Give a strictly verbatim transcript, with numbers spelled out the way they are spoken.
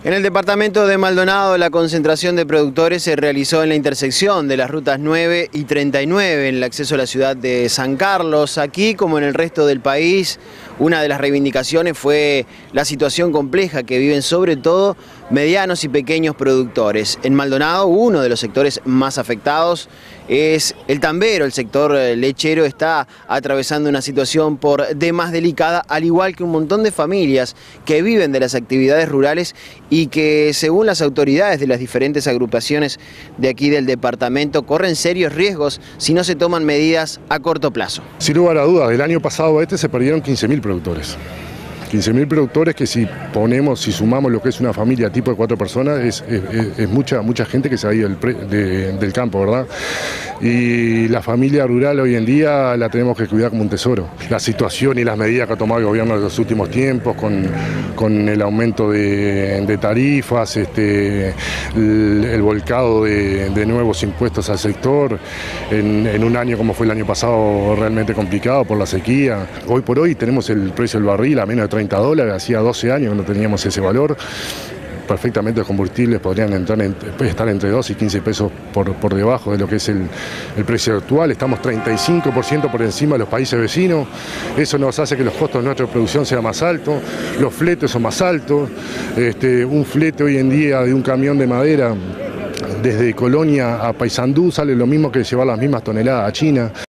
En el departamento de Maldonado, la concentración de productores se realizó en la intersección de las rutas nueve y treinta y nueve, en el acceso a la ciudad de San Carlos. Aquí, como en el resto del país, una de las reivindicaciones fue la situación compleja que viven sobre todo medianos y pequeños productores. En Maldonado, uno de los sectores más afectados es el tambero. El sector lechero está atravesando una situación por demás delicada, al igual que un montón de familias que viven de las actividades rurales y que, según las autoridades de las diferentes agrupaciones de aquí del departamento, corren serios riesgos si no se toman medidas a corto plazo. Sin lugar a dudas, del año pasado a este se perdieron quince mil productores. quince mil productores que si ponemos, si sumamos lo que es una familia tipo de cuatro personas, es, es, es mucha, mucha gente que se ha ido del, pre, de, del campo, ¿verdad? Y la familia rural hoy en día la tenemos que cuidar como un tesoro. La situación y las medidas que ha tomado el gobierno en los últimos tiempos, con, con el aumento de, de tarifas, este, el, el volcado de, de nuevos impuestos al sector, en, en un año como fue el año pasado realmente complicado por la sequía. Hoy por hoy tenemos el precio del barril a menos de treinta dólares, hacía doce años que no teníamos ese valor. Perfectamente los combustibles podrían entrar en, estar entre dos y quince pesos por, por debajo de lo que es el, el precio actual. Estamos treinta y cinco por ciento por encima de los países vecinos. Eso nos hace que los costos de nuestra producción sean más altos, los fletes son más altos. Este, un flete hoy en día de un camión de madera desde Colonia a Paysandú sale lo mismo que llevar las mismas toneladas a China.